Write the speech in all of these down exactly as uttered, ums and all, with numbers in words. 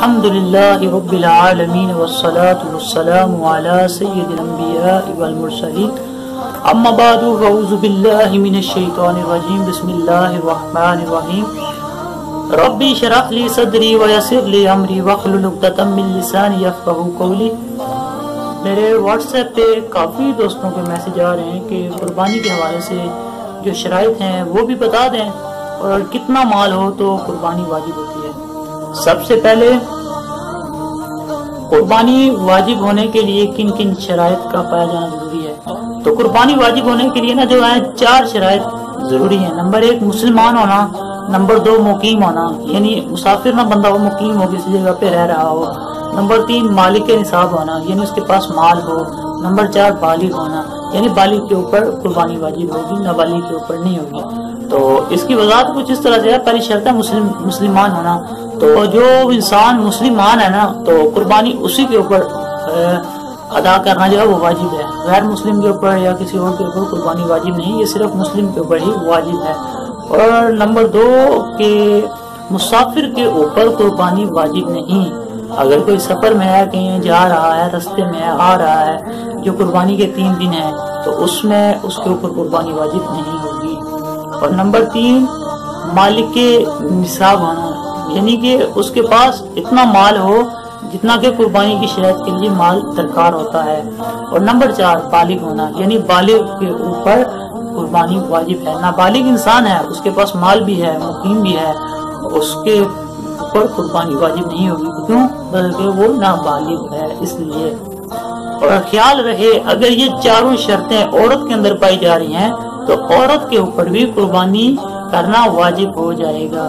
الحمدللہ رب العالمین والصلاة والسلام علی سید الانبیاء والمرسلین اما بعد فاعوذ باللہ من الشیطان الرجیم بسم اللہ الرحمن الرحیم ربی شرح لی صدری ویسر لی امری واحلل عقدۃ من لسانی یفقہوا قولی۔ میرے واٹس ایپ پہ کافی دوستوں کے میسج آ رہے ہیں کہ قربانی کے حوالے سے جو شرائط ہیں وہ بھی بتا دیں اور کتنا مال ہو تو قربانی واجب ہوتی ہے۔ سب سے پہلے قربانی واجب ہونے کے لیے کن کن شرائط کا پایا جانا ضروری ہے؟ تو قربانی واجب ہونے کے لیے نا جو ہے چار شرائط ضروری ہیں۔ نمبر ایک مسلمان ہونا، نمبر دو مقیم ہونا، یعنی مسافر نہ بندہ ہو، مقیم ہو، کسی جگہ پہ رہ رہا ہو۔ نمبر تین مالک نصاب ہونا، یعنی اس کے پاس مال ہو۔ نمبر چار بالغ ہونا، یعنی بالغ کے اوپر قربانی واجب ہوگی، نابالغ کے اوپر نہیں ہوگی۔ تو اس کی وضاحت کچھ اس طرح سے ہے۔ پہلی شرط ہے مسلم مسلمان ہونا، تو جو انسان مسلمان ہے نا تو قربانی اسی کے اوپر ادا کرنا جو ہے وہ واجب ہے، غیر مسلم کے اوپر یا کسی اور کے اوپر قربانی واجب نہیں، یہ صرف مسلم کے اوپر ہی واجب ہے۔ اور نمبر دو کہ مسافر کے اوپر قربانی واجب نہیں۔ اگر کوئی سفر میں ہے، کہیں جا رہا ہے، رستے میں آ رہا ہے، جو قربانی کے تین دن ہیں تو اس میں اس کے اوپر قربانی واجب نہیں ہوگی۔ اور نمبر تین مالک کے نصاب ہونا، یعنی کہ اس کے پاس اتنا مال ہو جتنا کہ قربانی کی شرائط کے لیے مال درکار ہوتا ہے۔ اور نمبر چار بالغ ہونا، یعنی بالغ کے اوپر قربانی واجب ہے۔ نابالغ انسان ہے، اس کے پاس مال بھی ہے، مقیم بھی ہے، اس کے اوپر قربانی واجب نہیں ہوگی، کیوں؟ بلکہ وہ نابالغ ہے اس لیے۔ اور خیال رہے اگر یہ چاروں شرطیں عورت کے اندر پائی جا رہی ہیں تو عورت کے اوپر بھی قربانی کرنا واجب ہو جائے گا۔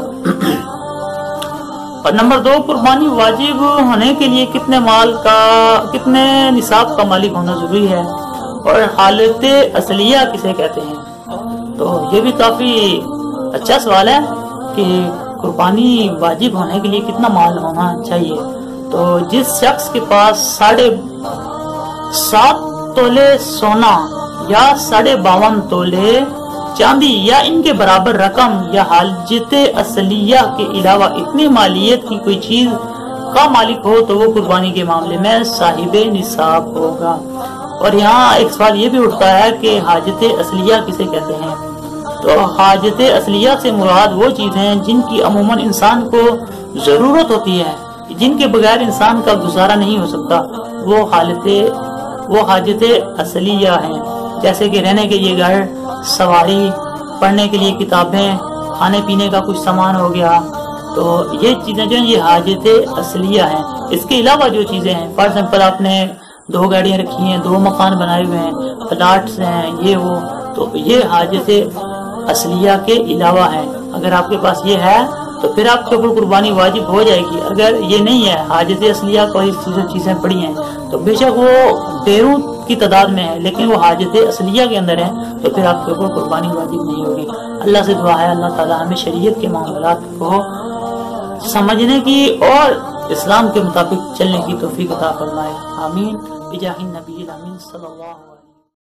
اور نمبر دو قربانی واجب ہونے کے لیے کتنے مال کا، کتنے نصاب کا مالک ہونا ضروری ہے، اور حالت اصلیہ کسے کہتے ہیں؟ تو یہ بھی کافی اچھا سوال ہے کہ قربانی واجب ہونے کے لیے کتنا مال ہونا چاہیے۔ تو جس شخص کے پاس ساڑھے سات تولے سونا یا ساڑھے باون تولے چاندی یا ان کے برابر رقم یا حاجت اصلیہ کے علاوہ اتنی مالیت کی کوئی چیز کا مالک ہو تو وہ قربانی کے معاملے میں صاحب نصاب ہوگا۔ اور یہاں ایک سوال یہ بھی اٹھتا ہے کہ حاجت اصلیہ کسے کہتے ہیں؟ تو حاجت اصلیہ سے مراد وہ چیزیں ہیں جن کی عموماً انسان کو ضرورت ہوتی ہے، جن کے بغیر انسان کا گزارا نہیں ہو سکتا، وہ حالت وہ حاجت اصلیہ ہیں، جیسے کہ رہنے کے لیے گھر، سواری، پڑھنے کے لیے کتابیں، کھانے پینے کا کچھ سامان ہو گیا۔ تو یہ چیزیں جو ہیں یہ حاجت اصلیہ ہیں۔ اس کے علاوہ جو چیزیں ہیں، فار ایگزامپل آپ نے دو گاڑیاں رکھی ہیں، دو مکان بنائے ہوئے ہیں، پلاٹس ہیں، یہ وہ، تو یہ حاجت اصلیہ کے علاوہ ہیں۔ اگر آپ کے پاس یہ ہے تو پھر آپ کے اوپر قربانی واجب ہو جائے گی۔ اگر یہ نہیں ہے، حاجت اصلیہ کوئی چیزیں چیزیں پڑی ہیں تو بے شک وہ بیرون کی تعداد میں ہے لیکن وہ حاجت اصلیہ کے اندر ہے تو پھر آپ کے اوپر قربانی واجب نہیں ہوگی۔ اللہ سے دعا ہے اللہ تعالیٰ ہمیں شریعت کے معاملات کو سمجھنے کی اور اسلام کے مطابق چلنے کی توفیق عطا فرمائے۔ آمین بجاہ النبی الامین صلی اللہ علیہ وسلم۔